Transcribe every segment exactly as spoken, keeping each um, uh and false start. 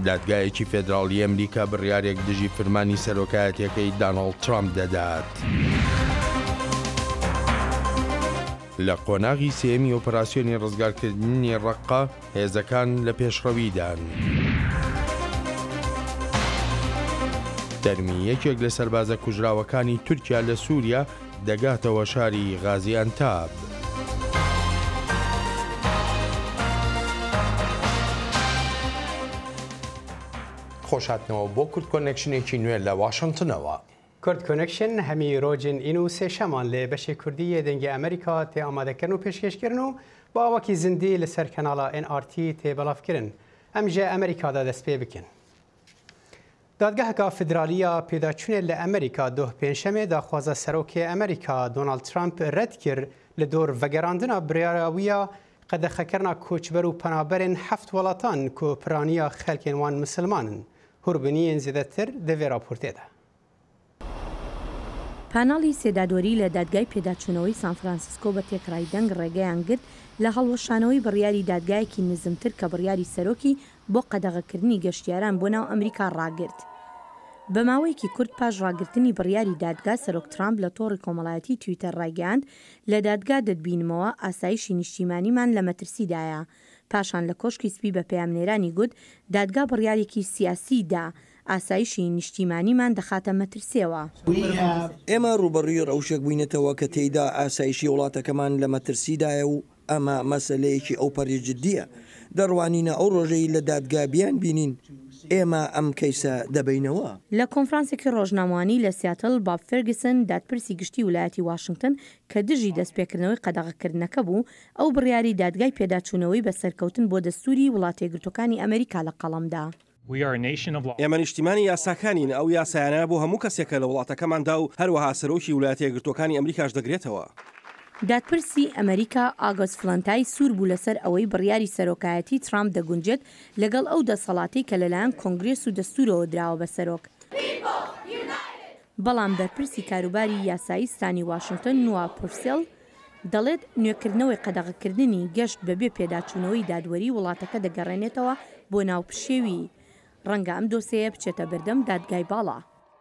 دادگایەکی فێدراڵی ئەمریکا بڕیارێک دژی فرمانی سەرۆکایەتیەکەی داناڵد ترامپ دەدات. لە قۆناغی سێمی ئۆپەراسیۆنی ڕزگارکردنی ڕەققە هێزەکان لە پێشڕەویدان. دەرمی یەکێک لە سەربازە کوژراوەکانی تورکیا لە سووریا دەگاتەوە شاری غازیانتاب. خۆشهاتنەوە بۆ کورد کۆنێکشنێکی نوێ لە واشنگتنەوە. کورد کۆنێکشن هەمی ڕۆژن ئین و سێشەمان لێ بەشی کوردی دەنگی ئەمریکا تێ ئامادەکردن و پێشکەشکردن و باوەکی زیندی لەسەر کەناڵە ئێن ئار تی تێبەڵافکردن ئەمژە ئەمریکادا دەست پێ بکەن. دادگەهەکە فیدرالیە پێداچوونێت لە ئەمریکا دۆ پێنجشەمێ داخوازە سەرۆکی ئەمریکا دۆناڵد ترامپ ڕەت کرد لە دۆر ڤەگەڕاندنا بڕیاراویە قەدەخەکردنا کۆچبەر و پەنابەرێن هەفت وڵاتان کۆپرانیە خەلکێن وان مسلمانن. هوربنیên زیاتر دەوێ راپۆرتێدا. پاناڵی سێدادۆری لە دادگای پێداچوونەوەی سان فرانسیسکۆ بە تێکڕای دەنگ ڕێگەیان گرت لە هەڵوەشانەوەی بڕیاری دادگایەکی نزمتر کە بڕیاری سەرۆکی بۆ قەدەغەکردنی گەشتیاران بۆ ناو ئەمریکا ڕاگرت. بە ماوەیەکی کورت پاش ڕاگرتنی بڕیاری دادگا سەرۆک ترامپ لە تۆڕی کۆمەڵایەتی تویتەر ڕایگەاند لە دادگا دەتبینمەوە ئاسایشی نیشتیمانیمان لە مەترسیدایە. پاشان لە کۆشکی سپی بە پەیامنێرانی گوت دادگا بڕیارێکی سیاسیدا ئاسایشی نیشتیمانیمان دەخاتە مەترسیەوە. ئێمە ڕوبەڕووی ڕەوشێک بووینەتەوە کە تێیدا ئاسایشی وڵاتەکەمان لە مەترسیدایە و ئەمە مەسەلەیەکی ئەو پەرێجددیە. دەڕوانینە ئەو ڕۆژەی لە دادگا بیان بینین ئێمە ئەم کەیسە دەبینەوە. لە کۆنفرانسێکی ڕۆژنامەوانی لە سیاتل باب فێرگسن دادپرسی گشتی ویلایەتی واشنگتن کە دژی دەستپێکردنەوەی قەدەغەکردنەکە بوو ئەو بڕیاری دادگای پێداچوونەوەی بە سەرکەوتن بۆ دەستوری وڵاتە یەکگرتووەکانی ئەمریکا لە قەڵەمدا. ئێمە نیشتیمانی یاساکانین ئەو یاسایانە بۆ هەموو کەسێکە لە وڵاتەکەماندا و هەروەها سەرۆکی ویلایەتە یەکگرتووەکانی ئەمریکاش دەگرێتەوە. دادپرسی ئەمریکا ئاگۆست فلەنتای سوور بوو لەسەر ئەوەی بڕیاری سەرۆکایەتی ترامپ دەگونجێت لەگەڵ ئەو دەسەڵاتی کە لەلایەن کۆنگرێس و دەستورەوە دراوە بە سەرۆک. بەڵام بەرپرسی کاروباری یاسایی ستانی واشنگتن نوا پورسێل دەڵێت نوێکردنەوەی قەدەغەکردنی گەشت بەبێ پێداچوونەوەی دادوەری وڵاتەکە دەگەڕێنێتەوە بۆ ناوپشێوی. ڕەنگە ئەم دۆسەیە بچێتە بەردەم دادگای باڵا.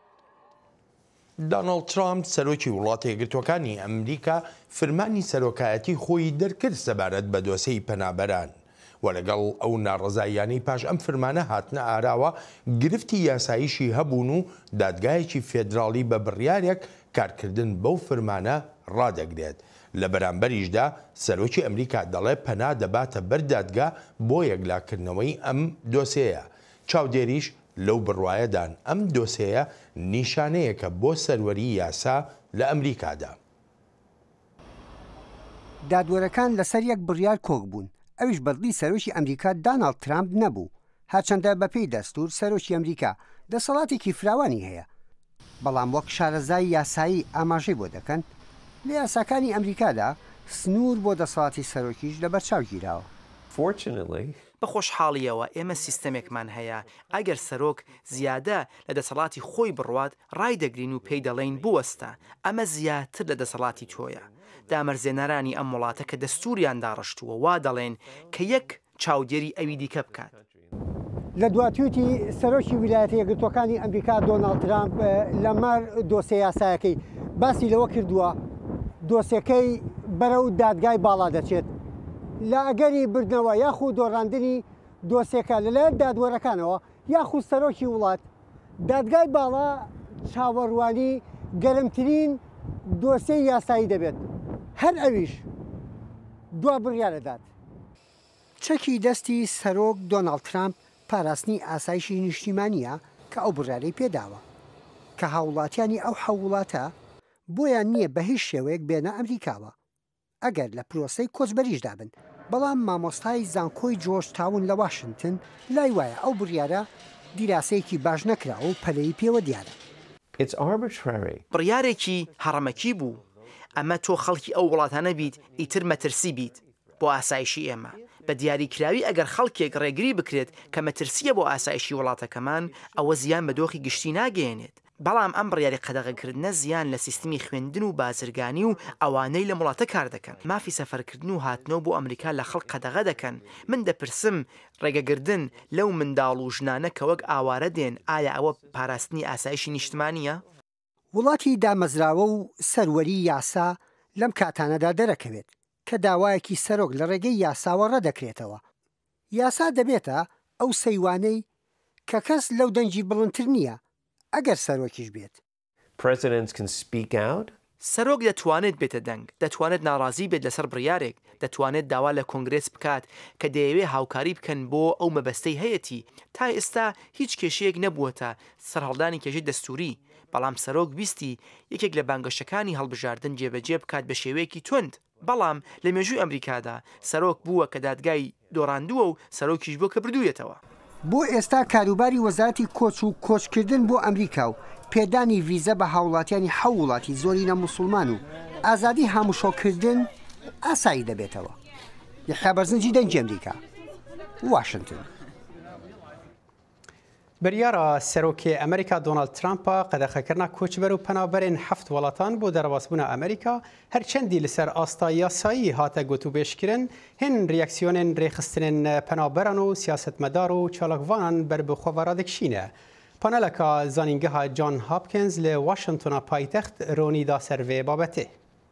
داناڵد ترامپ سەرۆکی وڵاتە یەکگرتووەکانی ئەمریکا فرمانی سەرۆکایەتی خۆی دەرکرد سەبارەت بە دۆسەی پەنابەران و لەگەڵ ئەو ناڕەزاییانەی پاش ئەم فرمانە هاتنە ئاراوە گرفتی یاساییشی هەبوون و دادگایەکی فێدراڵی بە بڕیارێک کارکردن بەو فرمانە ڕادەگرێت. لە بەرامبەریشدا سەرۆکی ئەمریکا دەڵێ پەنا دەباتە بەر دادگا بۆ یەکلاکردنەوەی ئەم دۆسەیە. چاودێریش لەو بڕوایەدان ئەم دۆسەیە نیشانەیەکە بۆ سەروەری یاسا لە ئەمریکادا. دادوەرەکان لەسەر یەک بڕیار کۆک بوون، ئەویش بەدڵی سەرۆکی ئەمریکا داناڵد ترامپ نەبوو. هەرچەندە بەپێی دەستور سەرۆکی ئەمریکا دەسەڵاتێکی فراوانی هەیە، بەڵام وەک شارەزای یاسایی ئاماژەی بۆ دەکەن لە یاساکانی ئەمریکادا سنوور بۆ دەسەڵاتی سەرۆکیش لە بەرچاو گیراوە. بە خۆشحاڵیەوە ئێمە سیستەمێکمان هەیە ئەگەر سەرۆک زیادە لە دەسەڵاتی خۆی بڕوات ڕای دەگرین و پێی دەڵێن بوەستە ئەمە زیاتر لە دەسەڵاتی تۆیە. دامەرزێنەرانی ئەم وڵاتە کە دەستوریان داڕشتووە وا دەڵێن کە یەک چاودێری ئەوی دیکە بکات. لە دواتیوتی سەرۆکی ویلایەتە یەکگرتووەکانی ئەمریکا دۆناڵد ترامپ لەمەر دۆسێ یاسایەکەی باسی لەوە کردووە دۆسەکەی بەرەو دادگای باڵا دەچێت لە ئەگەری بردنەوە یاخود دۆڕاندنی دۆسێکە لەلایەن دادوەرەکانەوە یاخود سەرۆکی وڵات. دادگای باڵا چاوەڕوانی گەرمترین دۆسەی یاسایی دەبێت، هەر ئەویش دوا بڕیارەدات. چەکی دەستی سەرۆک دۆناڵد ترامپ پاراستنی ئاسایشی نیشتیمانیە کە ئەو بڕیارەی پێداوە کە هاوڵاتیانی ئەو حەوڵاتە بۆیان نییە بە هیچ شێوەیەک بێنە ئەمریکاوە ئەگەر لە پرۆسەی کۆچبەریشدا بن. بەڵام مامۆستای زانکۆی جۆرج تاون لە واشنگتن لای وایە ئەو بڕیارە دیراسەیەکی باش نەکراوە و پەلەی پێوە دیارە. بڕیارێکی هەڕەمەکی بوو. ئەمە تۆ خەڵکی ئەو وڵاتانە بیت ئیتر مەترسی بیت بۆ ئاسایشی ئێمە. بە دیاریکراوی ئەگەر خەڵکێک ڕێگری بکرێت کە مەترسیە بۆ ئاسایشی وڵاتەکەمان ئەوە زیان بە دۆخی گشتی ناگەێنێت. بەڵام ئەم بڕیاری قەدەغەکردنە زیان لە سیستمی خوێندن و بازرگانی و ئەوانەی لە وڵاتە کار دەکەن. مافی سەفەرکردن و هاتنەوە بۆ ئەمریکا لە خەڵک قەدەغە دەکەن. من دەپرسم ڕێگەگردن لەو منداڵ و ژنانە کە وەک ئاوارە دێن ئایا ئەوە پاراستنی ئاسایشی نیشتمانیە؟ وڵاتی دامەزراوە و سەروەری یاسا لەم کاتانەدا دەرەکەوێت کە داوایەکی سەرۆک لە ڕێگەی یاساوە ڕەدەکرێتەوە. یاسا دەبێتە ئەو سەیوانەی کە کەس لەو دەنجی بڵندتر نییە ئەگەر سەرۆکیش بێت. سەرۆک دەتوانێت بێتە دەنگ، دەتوانێت ناڕازی بێت لەسەر بڕیارێک، دەتوانێت داوا لە کۆنگرێس بکات کە دەیەوێت هاوکاری بکەن بۆ ئەو مەبەستەی هەیەی. تا ئێستا هیچ کێشەیەک نەبووەتە سەرهەڵدانی کێشەی دەستوری، بەڵام سەرۆک بیستی یەکێک لە بانگەشەکانی هەڵبژاردن جێبەجێ بکات بە شێوەیەکی تند. بەڵام لە مێژووی ئەمریکادا سەرۆک بووە کە دادگای دۆڕاندووە و سەرۆکیش بۆ کە بردوویەتەوە. بۆ ئێستا کاروباری وەزارەتی کۆچ و کۆچکردن بۆ ئەمریکا و پێدانی ڤیزە بە هاوڵاتیانی حەو وڵاتی زۆرینە موسڵمان و ئازادی هاموشۆکردن ئاسایی دەبێتەوە. یحیا بەرزنجی دەنگی ئەمریکا، واشنگتن. بریارە سەرۆکی ئەمریکا دۆناڵد ترامپە قەدەخەکردنا کۆچبەر و پەنابەرێن هەفت وڵاتان بۆ دەرەباسبوونا ئەمریکا هەرچەندی لەسەر ئاستا یاسایی هاتە گوتوبێژکردن هێن ریاکسیۆنên ڕێخستنên پەنابەران و سیاسەتمەدار و چالاکڤانان بەربخۆڤە ڕادەکشینە. پانەلەکە زانینگەها جان هاپکینز لە واشنگتۆنا پایتەخت ڕۆنیدا سەرڤێ بابەتێ.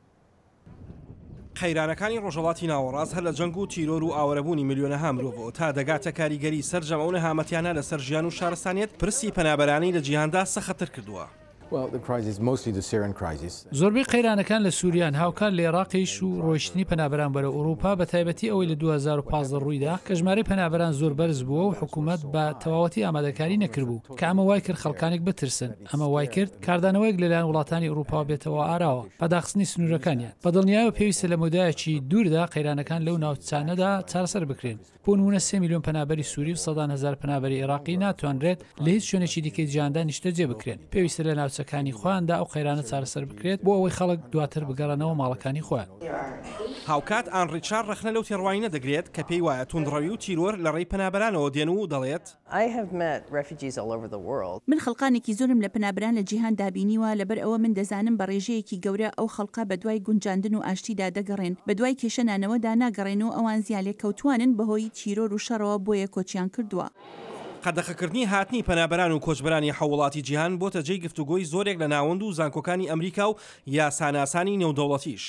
خەیرانەکانی ڕۆژهەڵاتی ناوەڕاست هەر لە جەنگ و تیرۆر و ئاوەرەبوونی میلیۆنەها مرۆڤەوە تا دەگاتە کاریگەری سەرجەمەونە هامەتیانە لەسەر ژیان و شارستانیەت پرسی پەنابەرانی لە جیهاندا سەختتر کردووە. زۆربەی قەیرانەکان لە سووریان هاوکار لە عێراقیش و ڕۆیشتنی پەنابەران بەرە ئەوروپا بە تایبەتی ئەوەی لە دوو هەزار و پانزدە ڕوویدا کە ژمارەی پەنابەران زۆر بەرز بووە و حکوومەت بە تەواوەتی ئامادەکاری نەکردبوو کە ئەمە وای کرد خەڵکانێک بترسن. ئەمە وای کرد کاردانەوەیەک لەلایەن وڵاتانی ئەوروپا بێتەوە ئاراوە بەداخستنی سنوورەکانیان. بە دڵنیایەوە پێویستە لە مودایەکی دووردا قەیرانەکان لەو ناوچانەدا چارەسەر بکرێن. بۆ نمونە سێ میلیۆن پەنابەری سووری و سەدان هەزار پەنابەری عێراقی ناتوانرێت لە هیچ شوێنێکی دیکەی جیهاندا نیشتەجێ بکرێن. پێویستە لە ناوچەکانی خۆیاندا ئەو قەیرانە چارەسەر بکرێت بۆ ئەوەی خەڵک دواتر بگەڕنەوە ماڵەکانی خۆیان. هاوکات ئان ڕیچارد ڕخنە لەو تێڕوانینە دەگرێت کە پێی وایە توندڕەوی و تیرۆر لە ڕێی پەنابەرانەوە دێن و دەڵێت من خەڵقانێکی زۆرم لە پەنابەران لە جیهان دابینیوە لەبەر ئەوە من دەزانم بە ڕێژەیەکی گەورە ئەو خەڵقا بە دوای گونجاندن و ئاشتیدا دەگەڕێن بە دوای کێشەنانەوەدا ناگەڕێن و ئەوان زیالێک کەوتوانن بەهۆی تیرۆر و شەڕەوە بۆیە کۆچیان کردووە. قەدەخەکردنی هاتنی پەنابەران و کۆچبەرانی حەوڵاتی جیهان بۆتە جێی گفتوگۆی زۆرێک لە ناوەند و زانکۆکانی ئەمریکا و یاساناسانی نێودەوڵەتیش.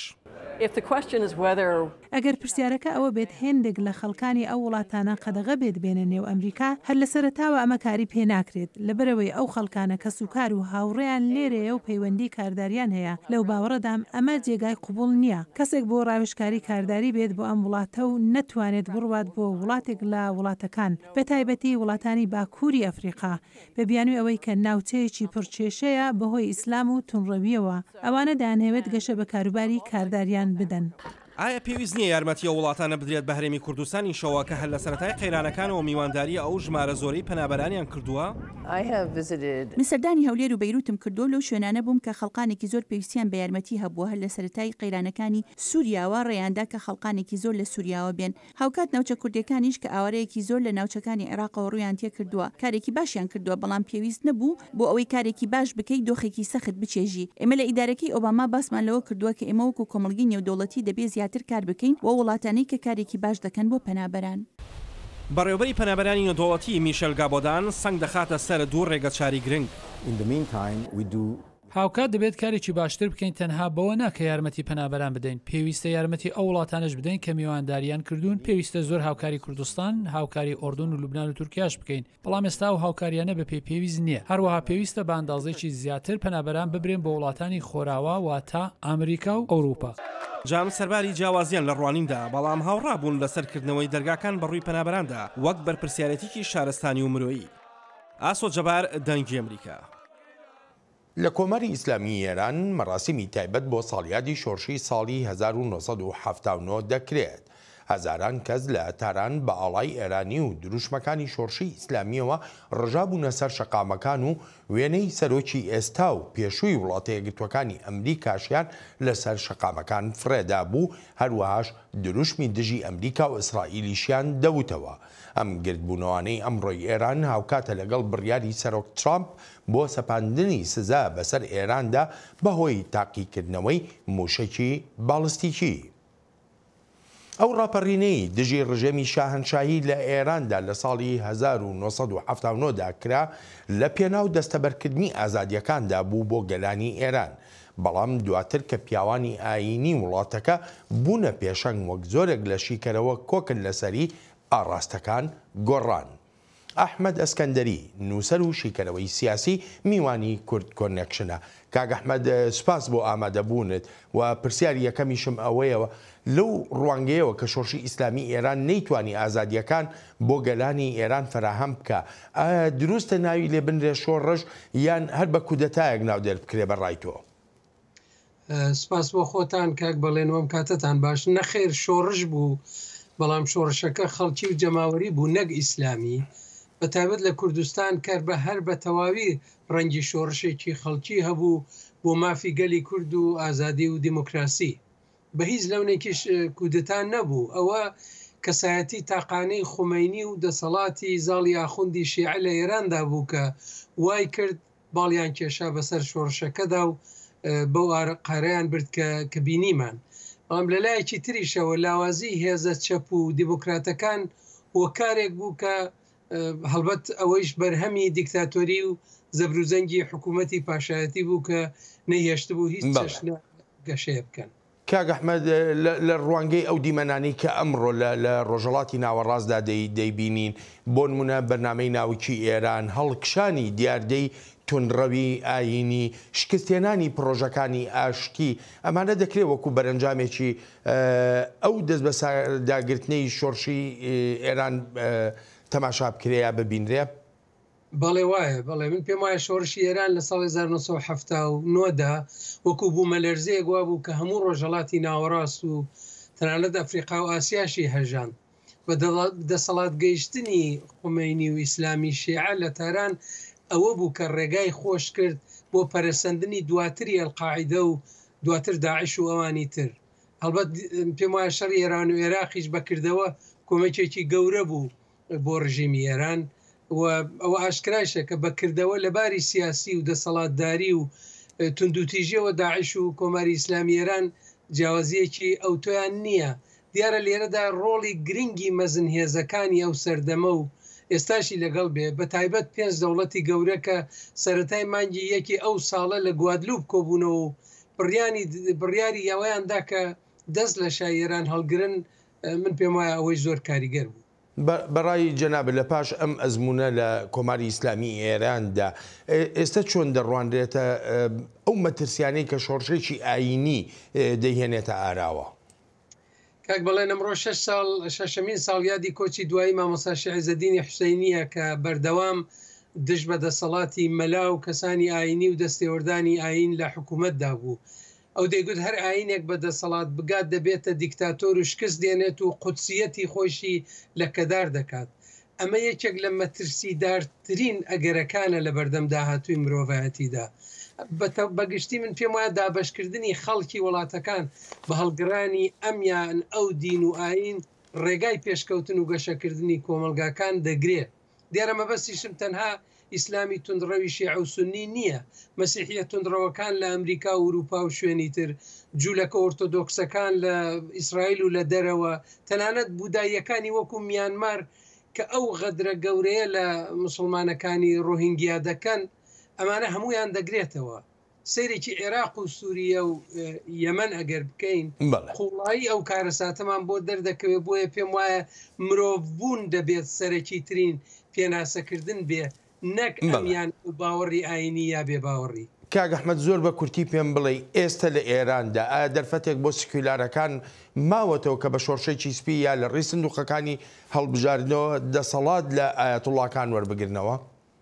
ئەگەر پرسیارەکە ئەوە بێت هێندێک لە خەڵکانی ئەو وڵاتانە قەدەغە بێت بێنە نێو ئەمریکا هەر لە سەرەتاوە ئەمە کاری پێ ناکرێت لەبەرەوەی ئەو خەڵکانە کە سوکار و هاوڕێیان لێرەیە و پەیوەندی کارداریان هەیە لەو باوەڕەدام ئەمە جێگای قوبوڵ نییە. کەسێک بۆ ڕاوێژکاری کارداری بێت بۆ ئەم وڵاتە و نەتوانێت بڕوات بۆ وڵاتێک لە وڵاتەکان بە تایبەتی وڵاتانی باکووری ئەفریقا بە بیانوی ئەوەی کە ناوچەیەکی پڕچێشەیە بەهۆی ئیسلام و تونڕەویەوە ئەوانە دانەوێت گەشە بە کاروباری کارداریان بدەن. ئایا پێویست نییە یارمەتی ئەو وڵاتانە بدرێت بە هەرێمی کوردستانی شەوە کە هەر لە سەرەتای قەیرانەکانەوە میوانداری ئەو ژمارە زۆرەی پەنابەرانیان کردووە؟ من سەردانی هەولێر و بەیروتم کردو لەو شوێنانە بووم کە خەڵقانێکی زۆر پێویستیان بە یارمەتی هەبووە هەر لە سەرەتای قەیرانەکانی سووریاوە ڕێیاندا کە خەڵقانێکی زۆر لە سووریاوە بێن. هاوکات ناوچە کوردەکانیش کە ئاوارەیەکی زۆر لە ناوچەکانی عێراقەوە ڕوویان تێ کردووە کارێکی باشیان کردووە بەڵام پێویست نەبوو بۆ ئەوەی کارێکی باش بکەیت دۆخێکی سەخت بچێژی. ئێمە لە ئیدارەکەی ئۆباما باسمان لەوە کردووە کە ئێمە وەکو کۆمەڵگەی نێودەوڵەتی دەبێت زیاتر کار بکەین بۆ وڵاتانەی کە کارێکی باش دەکەن بۆ پەنابەران. بەڕێوەبەری پەنابەرانی نێودەوڵەتی میشێل گابۆدان سەنگ دەخاتە سەر دوو ڕێگە چاری گرنگ. هاوکات دەبێت کارێکی باشتر بکەین تەنها بەوە ناکە یارمەتی پەنابەران بدەین. پێویستە یارمەتی ئەو وڵاتانش بدەین کە میوانداریان کردوون. پێویستە زۆر هاوکاری کوردستان، هاوکاری ئۆردن و لوبنان و تورکیاش بکەین. بەڵام ئێستا و هاوکاریانە بە پێ پێویست نییە. هەروەها پێویستە بە ئەندازەیەکی زیاتر پەنابەران ببرێن بە وڵاتانی خۆراوە واتە ئەمریکا و ئەوروپا. جام سەرباری جیاوازیان لە ڕوانیندا بەڵام هاوڕابوون لە سەرکردنەوەی دەرگاکان بەڕووی پەنابەراندا وەک بەرپرسیارەتێکی شارستانی و مرۆیی. ئاسۆ جەبار دەنگی ئەمریکا. لە کۆماری ئیسلامی ئێران مەراسیمی تایبەت بۆ ساڵیادی شۆڕشی ساڵی هەزار و نۆسەد و هەفتاد و نۆ دەکرێت. هەزاران کەس لە تاران بە ئاڵای ئێرانی و دروشمەکانی شۆڕشی ئیسلامیەوە ڕژابوونە سەر شەقامەکان و وێنەی سەرۆکی ئێستا و پێشووی وڵاتە یەکگرتووەکانی ئەمریکاشیان لەسەر شەقامەکان فرێدا بوو، هەروەهاش دروشمی دژی ئەمریکا و ئیسرائیلیشیان دەوتەوە. ئەم گردبوونەوانەی ئەمڕۆی ئێران هاوکاتە لەگەڵ بڕیاری سەرۆک ترامپ بۆ سەپاندنی سزا بەسەر ئێراندا بەهۆی تاقیکردنەوەی موشەکی باڵستیکی. ئەو ڕاپەڕینەی دژی ڕژێمی شاهنشاهی لە ئێراندا لە ساڵی هەزار و نۆسەد و حەڤتا و نۆ دا کرا لە پێناو دەستەبەرکردنی ئازادیەکاندا بوو بۆ گەلانی ئێران، بەڵام دواتر کە پیاوانی ئاینی وڵاتەکە بوونە پێشەنگ وەک زۆرێک لە شیکەرەوە کۆکن لەسەری ئاڕاستەکان گۆڕان. ئەحمەد ئەسکەندەری نووسەر و شیکەرەوەی سیاسی میوانی کورد کۆنێکشنە. کاک ئەحمەد، سپاس بۆ ئامادەبوونت و پرسیاری یەکەمیشم ئەوەیەوە لەو ڕوانگەیەوە کە شۆڕشی ئیسلامی ئێران نەیتوانی ئازادیەکان بۆ گەلانی ئێران فراهەم بکە، دروستە ناوی لێ بنرێ شۆڕش یان هەر بە کودەتایەک ناو دێر بکرێ بەڕای تۆ؟ سپاس بۆ خۆتان کاک بەڵێنەوەم کاتتان باش. نەخێر شۆڕش بوو، بەڵام شۆڕشەکە خەڵکی و جەماوەری بوو نەک ئیسلامی، بە تایبەت لە کوردستان کار بە هەر بە تەواوی ڕەنگی شۆڕشێکی خەڵکی هەبوو بۆ مافی گەلی کورد و ئازادی و دیموکراسی. بە هیچ لەونێکیش کودتان نەبوو. ئەوە کەسایەتی تاقانەی خومەینی و دەسەڵاتی زاڵی ئاخوندی شیعە لە ئێراندا بوو کە وای کرد باڵیان کێشا بەسەر شۆڕشەکەدا و بەو قارەیان برد کە بینیمان. بەڵام لە لایەکی تریشەوە لاوازی هێزە چەپ و دیموکراتەکان وەکارێک بوو کە هەڵبەت ئەوەیش بەرهەمی دیکتاتۆری و زەبروزەنگی حکوومەتی پاشایەتی بوو کە نەهێشت بوو هیچ چەشنە گەشەیە بکەن. کاک ئەحمەد، لە ڕوانگەی ئەو دیمەنانی کە ئەمڕۆ لە ڕۆژەڵاتی ناوەڕاستدا دەیبینین، بۆ نمونە بەرنامەی ناوکی ئێران هەڵکشانی دیاردەی تونڕەوی ئاینی، شکستێنانی پرۆژەکانی ئاشتی، ئەمانە دەکرێت وەکو بەرەنجامێکی ئەو دەست بە داگرتنەی شۆڕشی ئێران تەماشا بکرێ ببینرێ؟ بەڵێ وایە، بەڵێ من پێم وایە شۆڕشی ئێران لە ساڵی هەزار و نۆ سەد و حەڤتا و نۆ دا وەکو بوومە لەرزەیەک وا بوو کە هەموو ڕۆژهەڵاتی ناوەڕاست و تەنانەت ئەفریقا و ئاسیاشی هەژان بە دەسەڵات گەیشتنی خومەینی و ئیسلامی شیعە لە تاران ئەوە بوو کە ڕێگای خۆش کرد بۆ پەرەسەندنی دواتری ئەلقاعیدە و دواتر داعش و ئەوانی تر. هەڵبەت پێم وایە شەڕی ئێران و عێراقیش بەکردەوە کۆمەکێکی گەورە بوو بۆ ڕژیمی ئێران و ئەوە ئاشکرایشە کە بەکردەوە لە باری سیاسی و دەسەڵاتداری و توندوتیژیەوە داعش و کۆماری ئیسلامی ئێران جیاوازیەکی ئەوتۆیان نییە. دیارە لێرەدا ڕۆڵی گرنگی مەزنهێزەکانی ئەو سەردەمە و ئێستاشی لەگەڵ بێ، بە تایبەت پێنج دەوڵەتی گەورە کە سەرەتای مانگی یەکی ئەو ساڵە لە گوادلوب کۆبوونەوە و بڕیاری یاوەیاندا کە دەست لە شای ئێران هەڵگرن، من پێم وایە ئەوەی زۆر کاریگەر بوو. بەڕای جەنابە لە پاش ئەم ئەزمونە لە کۆماری ئیسلامی ئێراندا ئێستا چۆن دەڕوانرێتە ئەو مەترسیانەی کە شۆڕشێکی ئاینی دەیهێنێتە ئاراوە؟ کاک بەڵێن ئەمڕۆ شش ساڵ شەشەمین ساڵیادی کۆچی دوایی مامۆستا عیزەدینی حوسەینیە کە بەردەوام دژ بە دەسەڵاتی مەلا و کەسانی ئاینی و دەستێوەردانی ئاین لە حکوومەتدا بوو. ئەو دەیگوت هەر ئاینێک بە دەسەڵات بگات دەبێتە دیکتاتۆر و شکست دێنێت و قودسیەتی خۆشی لە کەدار دەکات. ئەمە یەکێک لە مەترسیدارترین ئەگەرەکانە لە بەردەم داهاتووی مرۆڤایەتیدا. بەگشتی من پێم وایە دابەشکردنی خەڵکی وڵاتەکان بە هەڵگرانی ئەمیان ئەو دین و ئاین ڕێگای پێشکەوتن و گەشەکردنی کۆمەلگاکان دەگرێت. دیارە مەبەستیشم تەنها ئیسلامی توندڕەوی شیعە و سونی نییە، مەسیحیە توندڕەوەکان لە ئەمریکا و ئوروپا و شوێنی تر، جوولەکە ئۆرتۆدۆکسەکان لە ئیسرائیل و لە دەرەوە، تەنانەت بوداییەکانی وەکو میانمار کە ئەو غەدرە گەورەیە لە مسلمانەکانی ڕۆهینگیا دەکەن، ئەمانە هەمویان دەگرێتەوە. سەیرێکی عێراق و سووریە و یەمەن ئەگەر بکەین، قوڵایی ئەو کارەساتەمان بۆ دەردەکەوێت. بۆیە پێم وایە مرۆڤبوون دەبێت سەرەکی ترین پێناسەکردن بێ، نەک ئەمیان و باوەڕی ئاینی یا بێ باوەڕی. کاک ئەحمەد، زۆر بە کورتی پێم بڵێ ئێستا لە ئێراندا ئایا دەرفەتێک بۆ سکیولارەکان ماوەتەوە کە بە شۆڕشێکی سپی یا لە ڕێی سندوقەکانی هەڵبژاردنەوە دەسەڵات لە ئایەتوڵڵاکان وەربگرنەوە؟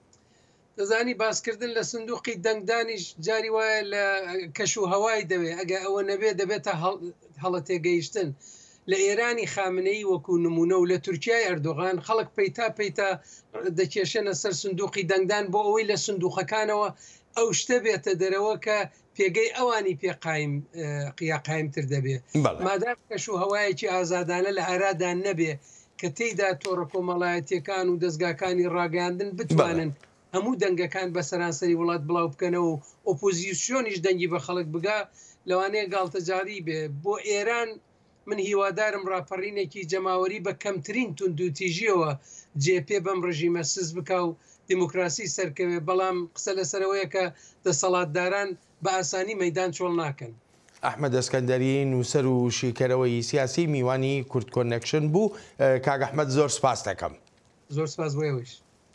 دەزانی باسکردن لە سندوقی دەنگدانیش جاری وایە لە کەش و هەوای دەوێت، ئەگە ئەوە نەبێت دەبێتە هەڵە تێگەیشتن. لە ئێرانی خامنەی وەکو نمونە و لە تورکیای ئەردۆغان خەڵک پەیتا پەیتا دەکێشەنە سەر سندوقی دەنگدان بۆ ئەوەی لە سندوقەکانەوە ئەو شتە بێتە دەرەوە کە پێگەی ئەوانی پێقایم قیاقایمتر دەبێت مادام کەش و هەوایەکی ئازادانە لە ئارادا نەبێ کە تێیدا تۆڕە کۆمەڵایەتیەکان و دەستگاکانی ڕاگەاندن بتوانن هەموو دەنگەکان بە سەرانسەری وڵات بڵاو بکەنەوە و ئۆپۆزیسیۆنیش دەنگی بە خەڵک بگا لەوانەیە گاڵتەجاری بێ بۆ ئێران من هیوادارم ڕاپەڕینێکی جەماوەری بە کەمترین توندوتیژیەوە جێپێ بەم ڕژیمە سز بکە و دیموکراسی سەرکەوێ بەڵام قسە لەسەرەوەیە کە دەسەڵاتداران بە ئاسانی مەدان چۆڵ ناکەن. ئەحمەد ئەسکەندەری نووسەر و شیکەرەوەی سیاسی میوانی کورد کۆنەکشن بوو. کاک ئەحمەد زۆر سپاس دەکەم. زۆر سپاس بۆیەوەش.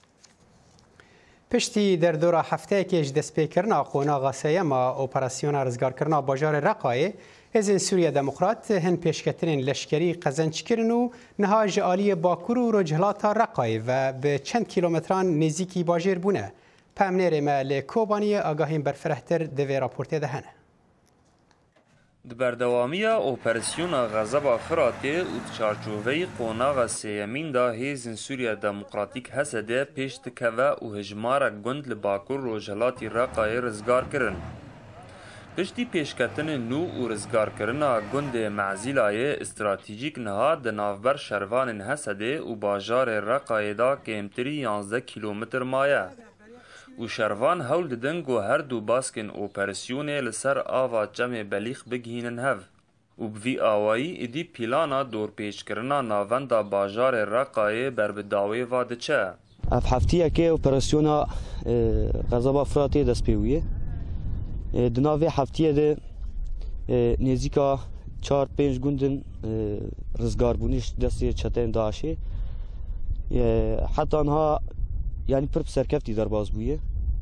پشتی دەردۆرە هەفتەیەکێش دەستپێکردنا قۆناغا سەیەمە ئۆپەراسیۆنا ڕزگارکردنا باژارە ڕقایێ هێزن سووریا دەموقرات هەن پێشکەترین لەشکەری قەزەنجکردن و نەها ji aliyê Bakur û Rojhilata Reqayê ve bi çend kîlometran nêzîkî bajêr bûne. Pemnêrê me lê Kobaniyê agahên berfirehtir divê raportê de hene. Di berdewamiya operasyona Xezeba Firatê û çarçoveyê qonaxa sêyemîn da hêzên Sûriya Demokratîk Hesedê pêş dikeve û hejmarek gund li Bakur Rojhilatê Reqayê rizgar kirin. Piştî pêşketinê nû û rizgarkirina gundê Mezîlayê stratejîk niha di navber şervanên Hesedê û bajarê Reqayê da kêmtirî yanzdeh kîlometr maye. û şervan hewl didin ku her du baskên operasyonê li ser ava çemê belîx bigihînin hev. û bi vî awayî êdî pîlana dorpêçkirina navenda bajarê Reqayê berbidawê va diçe. Ev heftiyekê operasyona Xezeba Firatê dest pê bûye. Di navê heftiyê de nêzîka çar pênc gundin rizgarbûnî destê çeteyên Daişê. Heta niha yani pir serkeftî derbas bûye.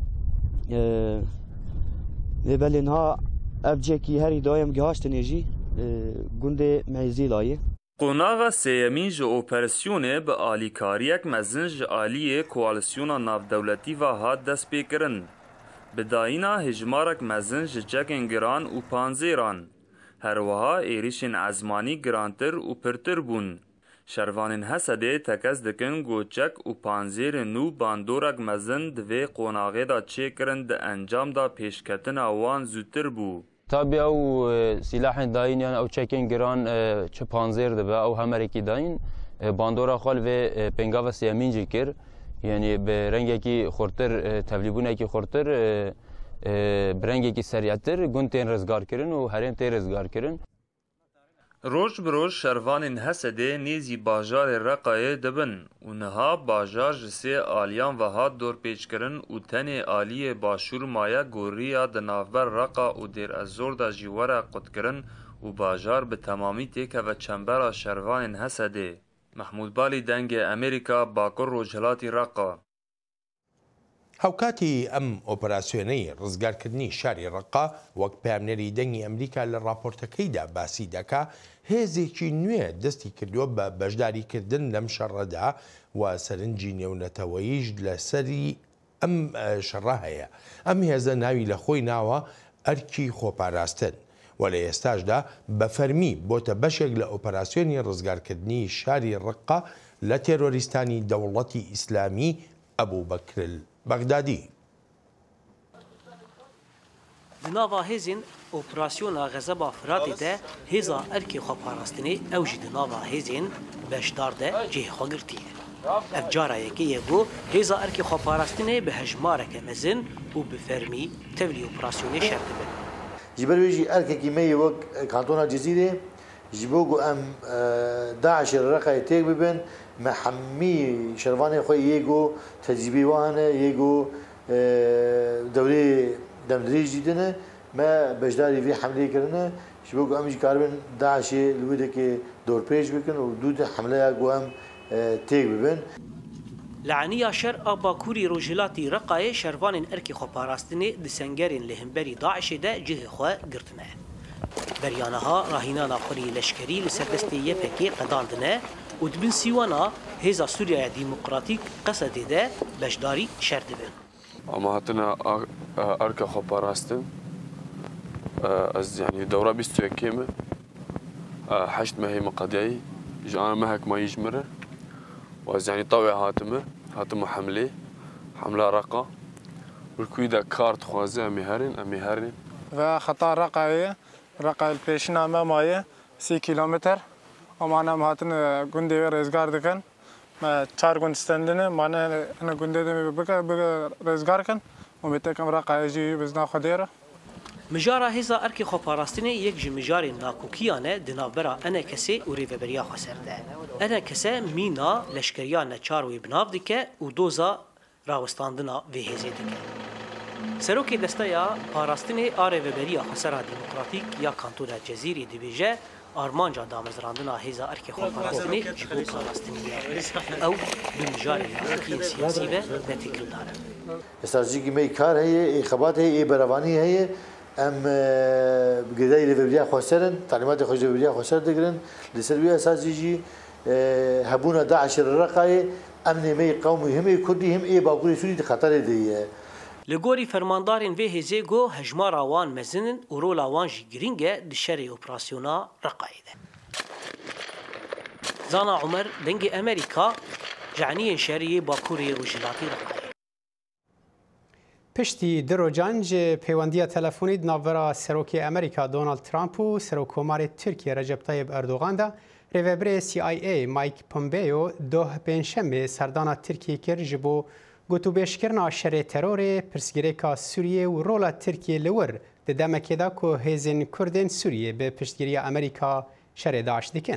Lê belê niha ev cekî herî dayem gihaştinê jî gundê Mezîlayê. Qonaxa sêyemîn ji operasyonê bi alîkariyek mezin ji aliyê koalisyona navdewletî ve hat destpêkirin. Bi dayîna hejmarek mezin ji çekên giran û panzêran. Herwiha êrişên ezmanî girantir û pirtir bûn. Şervanên Hesedê tekez dikin ku çek û panzêrên nû bandorek mezin divê qonaxê da çêkirin di encam da pêşketina wan zûtir bû. Tabii ew silahên dayîn yan ew çekên giran çi panzêr dibe ew hemerekî dayîn bandora xwe li vê pêngava sêyemîn jî kir. Yani bi rengekî xurtir tevlîbûnekî xurtir bi rengekî serîyetir gund tên rizgarkirin û herêm tê rizgarkirin. Roj bi roj şervanên Hesedê nêzî bajarê Reqayê dibin û niha bajar ji sê aliyan ve hat dorpêçkirin û tenê aliyê başûr maye goriya di navber Reqa û Dêr ez-Zor da jî were qutkirin û bajar bi temamî têkeve çembera şervanên Hesedê. Mahmud Balî dengê Amerîka Bakur Rojhilatê Reqa. هەوکاتی ئەم ئۆپەراسیۆنەی ڕزگارکردنی شاری ڕقا وەک پامنەری دەنگی ئەمریکا لە راپۆرتەکەیدا باسی دەکا هێزێکی نوێ دەستی کردووە بە بەشداریکردن لەم شەڕەدا و سەرنجی نێونەتەوەییش لەسەری ئەم شەڕە هەیە. ئەم هێزە ناوی لە خۆی ناوە ئەرکی خۆپاراستن و لە ئێستاشدا بە فەرمی بۆتە بەشێک لە ئۆپەراسیۆنی ڕزگارکردنی شاری ڕقا لە تێرۆریستانی دەوڵەتی ئیسلامی ئەبوو بەکرل بەغدادی. Di nava hêzên operasyona Xezeba Firatê de hêza erkê xweparastinê ew jî di nava hêzên beşdar de cihê xwe girtiye. Ev cara yekê ye bû hêza erkê xweparastinê bi hejmareke mezin û bi fermî tevlî operasyonê şer dibin. Ji ber wê jî erkekî me yê wek kantona Cezîrê ji bo ku em Daişê li Reqayê têk bibin me hemî şervanê xwe yê got tecrübê wan hene yê got dewrê demdirê jî dine me beşdarî vê hemleyê kirine ji bo ku em jî karibin Daişê li wê dekê dorpêç bikin û dû de hemleya ku em têk bibin. Li eniya şer a Bakurî Rojhilatê Reqayê şervanên erkê xweparastinê di sengerên li hemberî Daişê de cihê xwe girtine. Beryanaha rahînana xwedî leşkerî li ser destê yepekê qedandine û dibin sîwana hêza Sûriyaya Demokratîk Qesedê de beşdarî şer dibin. Ama hatina erka xweparastin ez yani dewra bîst û yekê me حشت ما هي مقدعي جانا مهك ما يجمره واز يعني طوع هاتمه هاتمه حمله حمله رقة والكويدا كارت خوازه اميهرين اميهرين و خطا رقعه رقع البيشنامه مايه سی کیلومتر ومعنا مهاتن گنده رزگار دکن ما چهار گند استندنه معنا انا گنده دم بقى بقى رزگار کن و متکم رقع جی بزنا خدیره مجارا هزا ارکی خۆپاراستنê yek ji mijarên nakokiyane di navbera Enekesê û rêveberiya Xweser de. Enekese mîna leşkeriya neçar wê binav dike û doza rawestandina vê hêzê dike. Serokê desteya parastinê a rêveberiya Xwesera Demokratîk ya Kantona Cezîrê dibêje armanca damezrandina hêza erkê xweparastinê ji bo parastiniya ew bi mijarê nakokiyên siyasî ve netêkildar e. استراتژیکی می کار هي خبات هي بروانی هي ام گدای لیبریا خوسرن تعلیمات خوش لیبریا خوسر دگرن لسروی اساسیجی هبونا داعش الرقای امن می قومی هم کردی هم ای باقوری سوری خطر دیه لگوری فرماندارین وی هزی گو هجمار آوان مزنن و رول آوان جی گرینگه دی شری اپراسیونا رقایده. زانا عمر دنگ امریکا جعنی شری باکوری روجلاتی رقایده. پشتی دروجانج پیوندی تلفنی ناورا سروکی امریکا دونالد ترامپ و سروکومار ترکیه رجب طیب اردوغان دا ریوبر سی آی ای مایک پومپیو دو پنجشنبه سردانا ترکیه کر جبو گوتوبیشکرنا شر ترور پرسگیریکا سوریه و رولا ترکیه لور ده دمکی دا که هیزن کردن سوریه به پشتگیری امریکا شر داعش دکن.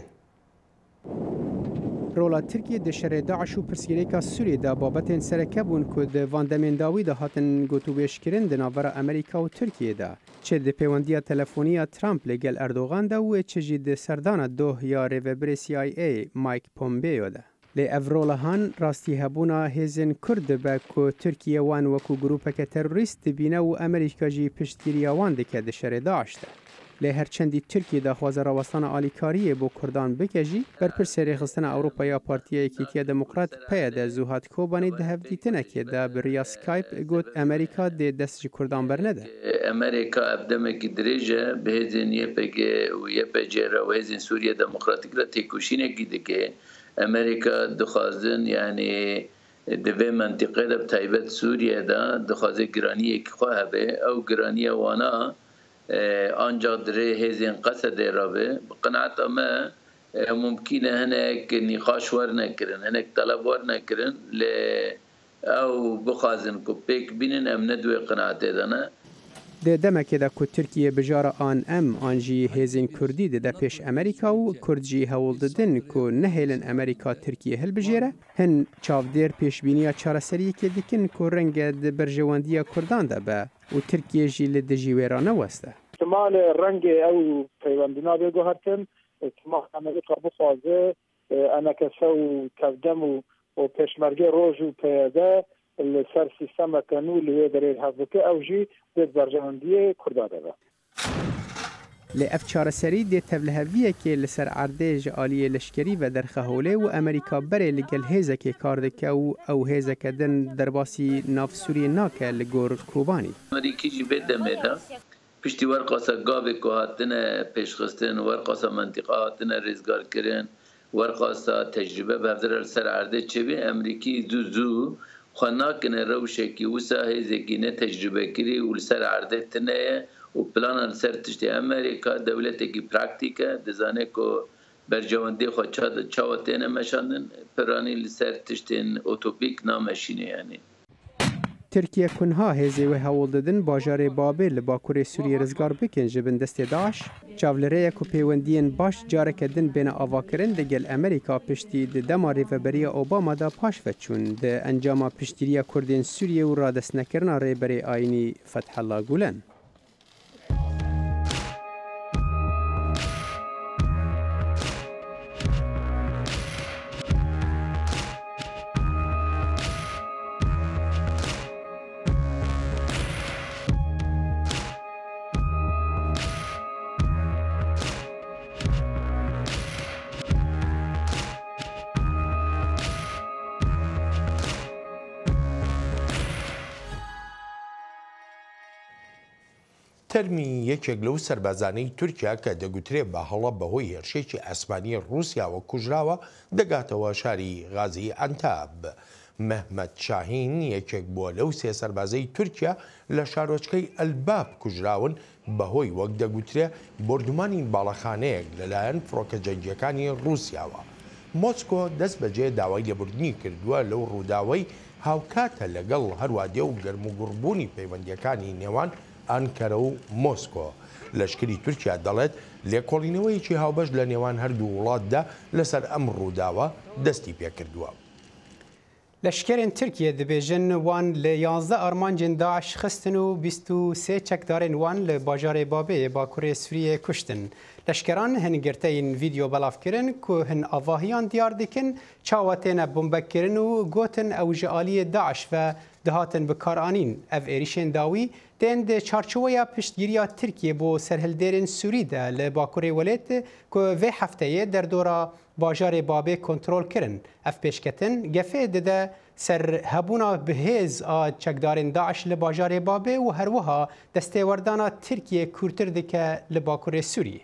رولا ترکیه ده شر داعش و پرسگیریکا سوریه دا بابتین سرکبون که ده واندمین داوی ده هاتن گوتوبیشکرن ده ناور امریکا و ترکیه دا. چه ده پیوندی تلفونی ترامپ لگل اردوغان دا و چه جی ده سردان دو یا ریوبر سی آی ای مایک پومپیو دا. لی افرولهان راستی هبونا هزن کرد با که ترکیه وان وکو گروپک تروریست بینه و امریکا جی پشتگیری وان دکه ده شر داعش ده. لی هرچندی ترکیه ده خوازه راوستان آلیکاریه بو کردان بکجی بر پر سری خستن اوروپا یا پارتیه ایکیتیه دموکرات پایه ده زوهات کوبانی ده هفدیتنه که ده بریا سکایپ گوت امریکا ده دست جی کردان برنه ده. امریکا افدمه که دریجه به هزین یه پگه و یه پجه را و هزین سوریه دموکراتیک را تیکوشینه گیده که امریکا دخوازن یعنی دوی منطقه ده بتایبت سوریه ده دخوازه گرانی یک خواه به او گرانی وانا آنجا دره هزین قصد را به بقناعت اما ممکنه هنک نقاش ور نکرن هنک طلب ور نکرن ل او بخوازن که پیک بینن ام ندوی قناعت دانه ده دمکی ده که ترکیه بجار آن ام آنجی هزین کردی ده پیش امریکا و کرد جی هول ددن که نهیلن امریکا ترکیه هل بجیره هن چاودیر پیش بینیا چاره سریه که دیکن که رنگ ده برجواندی کردان ده به و ترکیه جی لده جیویرانه وسته احتمال رنگ او پیوندینا بگو هاتن احتمال امریکا بخوازه انا کسو کردم و پیشمرگه روز و پیاده لسر سیستم کنو لیه داره حفظه او جی دید برجواندی کرده ده لی اف چاره سری دی تبلهویه که لسر عرده جعالی لشکری و درخهوله و امریکا بره لگل هیزه که کاردکه و او هیزه که دن درباسی ناف سوری ناکه لگور کوبانی امریکی جی بده میده پشتی ورقاسا گاوه که هاتنه پیشخستن ورقاسا منطقه هاتنه رزگار کرن ورقاسا تجربه بفدر سر عرده چه بی امریکی زو زو خناکنه روشه که وسا هیزه که نه تجربه کری و سر عرده تنه و پلان سر تشتی امریکا دولتی که پراکتیکه دزانه که برجواندی خود چاوتینه مشاندن پرانی سر تشتین اوتوپیک نامشینه یعنی ترکیه کنها هزی و هول ددن باجار بابل باکوری سوریه رزگار بکن جبن دست داعش چاولره کو پیوندین باش جاره کدن بین آواکرین دگل امریکا پشتی د دماری و بری اوباما دا پاش وچون د انجام پشتیری کردین سوریه و رادس نکرنا ری بری آینی فتح الله گولن تەرمی یەکێک لەو سەربازانەی تورکیا کە دەگوترێت بە هەڵە بەهۆی هێرشێکی ئەسمانی رووسیاوە کوژراوە دەگاتەوە شاری غازی ئەنتاب. مەحمەد شاهین یەکێک بووە لەو سێ سەربازەی تورکیا لە شارۆچکەی ئەلباب کوژراون بەهۆی وەک دەگوترێ بردومانی باڵەخانەیەک لەلایەن فڕۆکە جەنگیەکانی رووسیاوە. مۆسکۆ دەست بەجێ داوای لێبوردنی کردووە لەو ڕووداوەی هاوکاتە لەگەڵ هەروادێ و گەرموگوڕبوونی پەیوەندیەکانی نێوان ئەنکەرە و مۆسکۆ. لەشکری تورکیا دەڵێت لێکۆڵینەوەیەکی هاوبەش لە نێوان هەردوو وڵاتدا لەسەر ئەم ڕووداوە دەستی پێکردووە. لەشکرên Tirkiye dibêjin wan li yanzdeh armancên Daeş xistin û bîst û sê çekdarên wan li bajarê Babê Bakurê Sûriyê kuştin. Leşkeran hin girteyên vîdeo belav kirin ku hin avahiyan diyar dikin çawa têne bombekirin û gotin ew ji aliyê Daeş ve dihatin bikaranîn. Ev êrişên dawî tên di çarçoveya piştgiriya Tirkiye bo serhildêrên Sûrî de li Bakurê Welêt ku vê hefteyê derdora bajarê Babê kontrol kirin. Ev pêşketin gefê dide ser hebûna bihêz a çekdarên Daeş li bajarê Babê û herwiha destêwerdana Tirkiye kûrtir dike li Bakurê Sûriyê.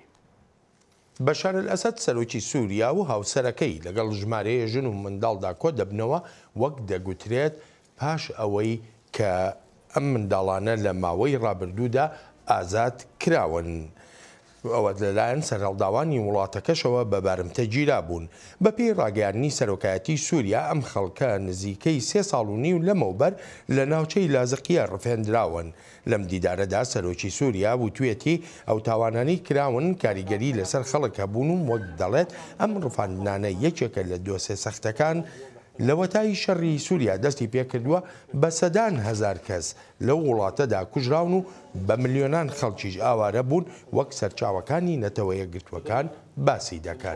بەشار ئەسەد سەرۆکی سووریا و هاوسەرەکەی لەگەڵ ژمارەیە ژن و منداڵدا کۆ دەبنەوە وەک دەگوترێت پاش ئەوەی کە ئەم منداڵانە لە ماوەی ڕابردوودا ئازاد کراون. ئەوە لەلایەن سەرهەڵداوانی وڵاتەکەشەوە بە بارمتە گیرا بوون. بەپێی ڕاگەیاندنی سەرۆکایەتی سووریا ئەم خەڵکە نزیکەی سێ ساڵ و نیو لەمەوبەر لە ناوچەی لازقیە ڕفێنراون. لەم دیدارەدا سەرۆکی سووریا وتوێتی ئەو تاوانانی کراون کاریگەری لەسەر خەڵک هەبوون و وەک دەڵێت ئەم ڕفاندنانە یەکێکە لە دۆسێ سەختەکان لە وەتای شەڕی سووریا دەستی پێکردووە بە سەدان هەزار کەس لەو وڵاتەدا کوژراون و بە ملیۆنان خەڵکیش ئاوارە بوون وەک سەرچاوەکانی نەتەوە یەکگرتوەکان باسی دەکەن.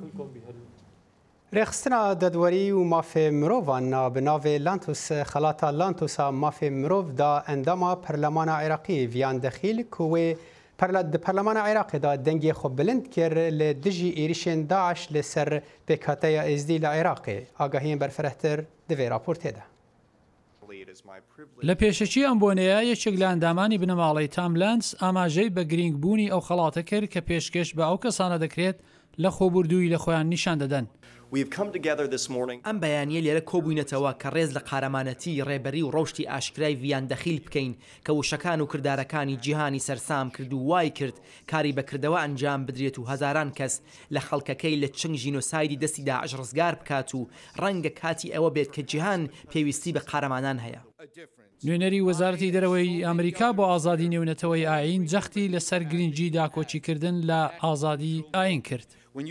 رێخستنا دەدوەری و مافێ مرۆڤان بناوێ لانتوس خەڵاتە لانتوسا مافێ مرۆڤ دا ئەنداما پەرلەمانە عێراقی ڤیان دەخیل کوێ di Perlemana Iraqê da dengê xwe bilind kir li dijî êrişên Daeş li ser pêkhateya êzdî li Iraqê. Agahiyên berfirehtir di vê raportê de. لە پێشەکی ئەم بۆنەیە یەکێک لە ئەندامانی بنەماڵەی تاملانس ئاماژەی بە گرنگبوونی ئەو خەڵاتە کرد کە پێشکەش بە ئەو کەسانە دەکرێت لە خۆبوردووی لە خۆیان نیشان دەدەن. ئەم بەیانیە لێرە کۆبووینەتەوە کە ڕێز لە قارەمانەتی ڕێبەری و ڕۆشتی ئاشکرای ڤیان دەخیل بکەین کە وشەکان و کردارەکانی جیهانی سەرسام کرد و وای کرد کاری بەکردەوە ئەنجام بدرێت و هەزاران کەس لە خەڵکەکەی لە چنگ ژینۆسایدی دەستی داعش ڕزگار بکات و ڕەنگە کاتی ئەوە بێت کە جیهان پێویستی بە قارەمانان هەیە. نوێنەری وەزارەتی دەرەوەی ئەمریکا بۆ ئازادی نێونەتەوەی ئاین جەختی لەسەر گرنگجی داکۆچیکردن لە ئازادی ئاین کرد.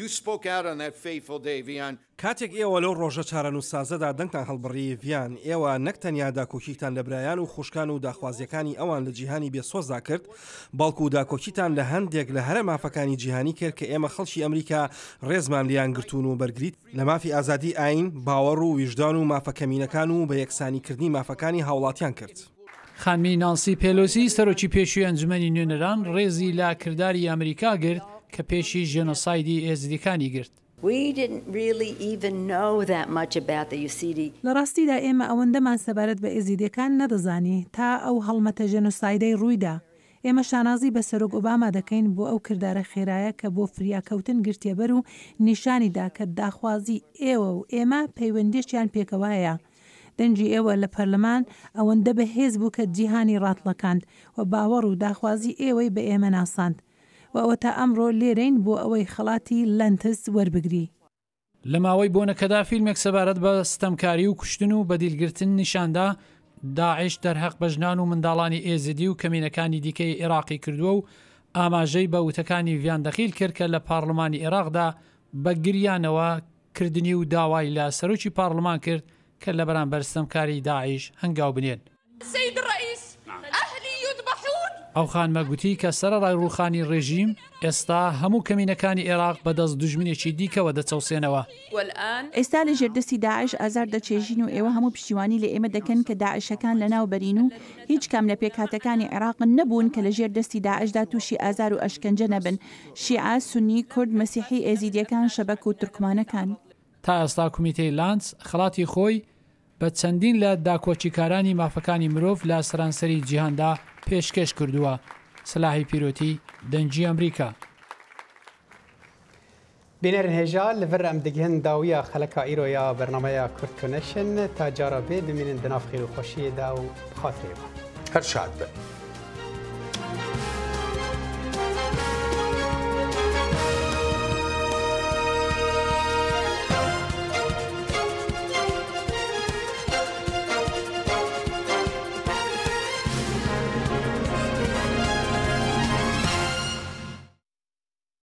کاتێک ئێوە لەو ڕۆژە چارەنووسسازەدا دەنگتان هەڵبڕی ڤیان ئێوە نەک تەنیا داکۆکیتان لە برایان و خوشکان و داخوازیەکانی ئەوان لە جیهانی بێسۆزدا کرد بەڵکو و داکۆکیتان لە هەندێک لە هەرە مافەکانی جیهانی کرد کە ئێمە خەڵکی ئەمریکا ڕێزمان لیان گرتوون و بەرگریت لە مافی ئازادی ئاین باوەڕ و ویژدان و مافەکەمینەکان و بە یەکسانیکردنی مافەکانی هاوڵاتیان کرد. خانمی نانسی پێلۆسی سەرۆکی پێشووی ئەنجومەنی نوێنەران ڕێزی لا کردداری ئەمریکا گرت کە پێشی ژێنۆسایدی ئێزدیەکانی گرت. لە ڕاستیدا ئێمە ئەوەندەمان سەبارەت بە ئێزیدەکان نەدەزانی تا ئەو هەڵمەتە ژێنۆسایدەی ڕوویدا. ئێمە شانازی بە سەرۆک ئۆباما دەکەین بۆ ئەو کردارە خێرایە کە بۆ فریاکەوتن گرتێبەر و نیشانیدا کە داخوازی ئێوە و ئێمە پەیوەندیشیان پێکەوایە. دەنجی ئێوە لە پەرلەمان ئەوەندە بەهێز بوو کە جیهانی ڕاتڵەکاند و باوەڕ و داخوازی ئێوەی بە ئێمە ناساند. و ئەوە تا ئەمڕۆ لێرەین بۆ ئەوەی خەڵاتی لەنتس وەربگری. لە ماوەی بۆنەکەدا فیلمێک سەبارەت بە ستەمکاری و کوشتن و بەدیلگرتن نیشاندا داعش دەرهەق بەژنان و منداڵانی ئێزدی و کەمینەکانی دیکەی عێراقی کردووە و ئاماژەی بە وتەکانی ڤیان دەخیل کرد کە لە پارلەمانی عێراقدا بە گریانەوە کردنی و داوای لە سەرۆکی پارلەمان کرد کە لە بەرامبەر ستەمکاری داعش هەنگاو بنێن. ئەو خانمە گوتی کە سەرەڕای ڕووخانی ڕێژیم ئێستا هەموو کەمینەکانی عێراق بەدەست دوژمنێکی دیکەوە دەچەوسێنەوە. ئێستا لە ژێردەستی داعش ئازار دەچێژین و ئێوە هەموو پشتیوانی لە ئێمە دەکەن کە داعشەکان لە ناو بەرین و هیچ کام لە پێکهاتەکانی عێراقن نەبوون کە لە ژێردەستی داعشدا تووشی ئازار و ئەشکەنجە نەبن. شیعە، سونی، کورد، مەسیحی، ئێزیدیەکان، شەبەک و تورکمانەکان. تا ئێستا کومیتەی لانس خەڵاتی خۆی بە چەندین لە داکۆچیکارانی مافەکانی مرۆڤ لە سەرانسەری جیهاندا پێشکەش کردووە سلاحی پیرۆتی دەنگی ئەمریکا. بینەرن هێژا لەڤەر ئەم دەگەهن داویە خەلەکە ئیرۆیا بەرنامەیە کورد کۆنەکشن تا جارە بێ بمینن دناف خێر و خۆشیەدا و بخاترێەوە هەر شاد بن.